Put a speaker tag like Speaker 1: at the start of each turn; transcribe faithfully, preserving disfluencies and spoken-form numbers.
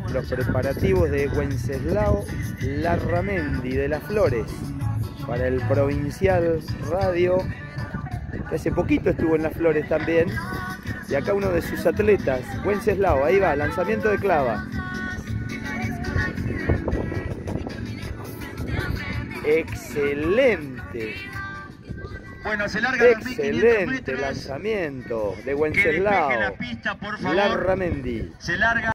Speaker 1: los preparativos de Wenceslao Larramendi de Las Flores para el Provincial Radio, que hace poquito estuvo en Las Flores también. Y acá uno de sus atletas, Wenceslao, ahí va, lanzamiento de clava. Excelente.
Speaker 2: Bueno, se larga
Speaker 1: Excelente lanzamiento de Wenceslao Larramendi.
Speaker 2: Se larga.